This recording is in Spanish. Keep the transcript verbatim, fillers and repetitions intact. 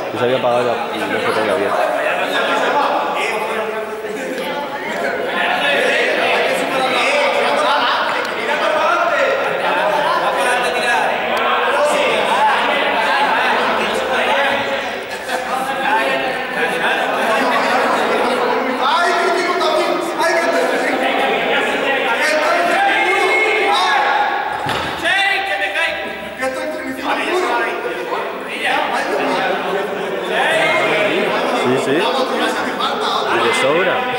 Y se había apagado y no se ponía bien. Sí, sí. Y de sobra.